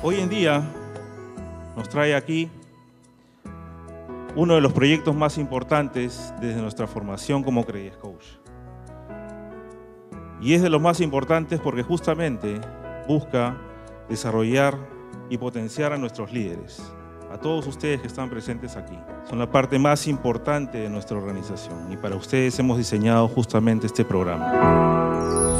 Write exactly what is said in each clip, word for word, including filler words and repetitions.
Hoy en día nos trae aquí uno de los proyectos más importantes desde nuestra formación como Credit Coach. Y es de los más importantes porque justamente busca desarrollar y potenciar a nuestros líderes, a todos ustedes que están presentes aquí. Son la parte más importante de nuestra organización y para ustedes hemos diseñado justamente este programa.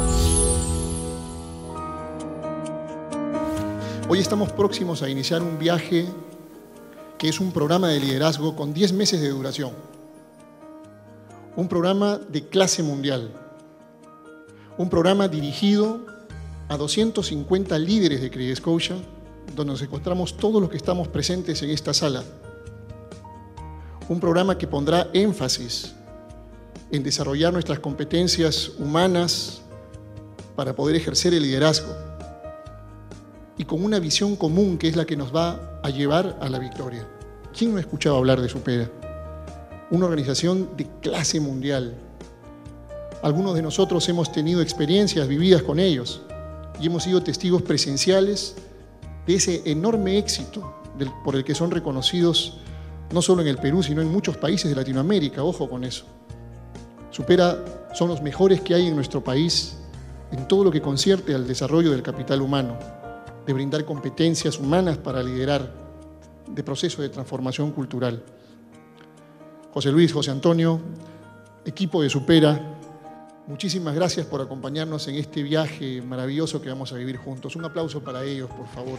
Hoy estamos próximos a iniciar un viaje que es un programa de liderazgo con diez meses de duración. Un programa de clase mundial. Un programa dirigido a doscientos cincuenta líderes de Credit Scotia, donde nos encontramos todos los que estamos presentes en esta sala. Un programa que pondrá énfasis en desarrollar nuestras competencias humanas para poder ejercer el liderazgo y con una visión común que es la que nos va a llevar a la victoria. ¿Quién no ha escuchado hablar de Supera? Una organización de clase mundial. Algunos de nosotros hemos tenido experiencias vividas con ellos y hemos sido testigos presenciales de ese enorme éxito del, por el que son reconocidos no solo en el Perú, sino en muchos países de Latinoamérica. Ojo con eso. Supera son los mejores que hay en nuestro país en todo lo que concierne al desarrollo del capital humano, de brindar competencias humanas para liderar, de proceso de transformación cultural. José Luis, José Antonio, equipo de Supera, muchísimas gracias por acompañarnos en este viaje maravilloso que vamos a vivir juntos. Un aplauso para ellos, por favor.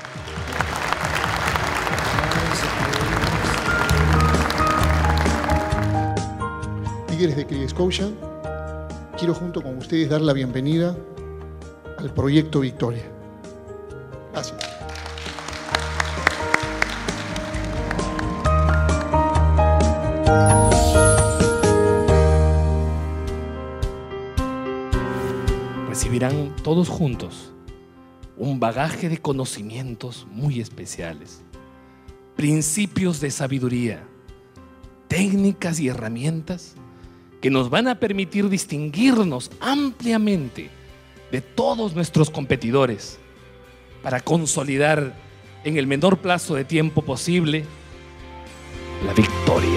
Líderes de Credit Scotia, quiero junto con ustedes dar la bienvenida al Proyecto Victoria. Gracias. Recibirán todos juntos un bagaje de conocimientos muy especiales, principios de sabiduría, técnicas y herramientas que nos van a permitir distinguirnos ampliamente de todos nuestros competidores para consolidar en el menor plazo de tiempo posible la victoria.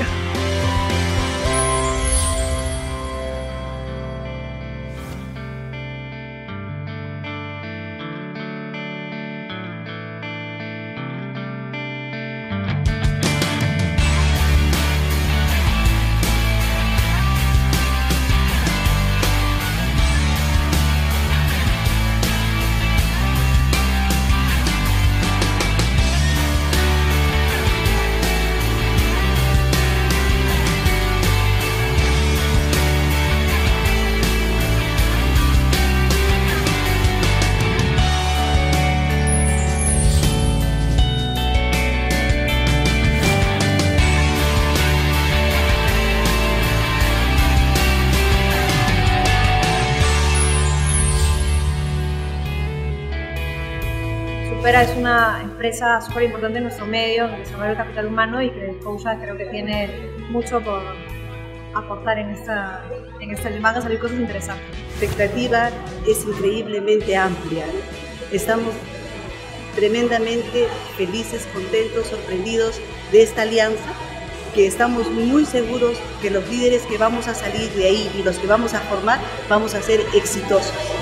Supera es una empresa súper importante en nuestro medio, en el desarrollo del capital humano, y que Scotia creo que tiene mucho por aportar en esta, en esta, van a salir cosas interesantes. La expectativa es increíblemente amplia. Estamos tremendamente felices, contentos, sorprendidos de esta alianza, que estamos muy seguros que los líderes que vamos a salir de ahí y los que vamos a formar vamos a ser exitosos.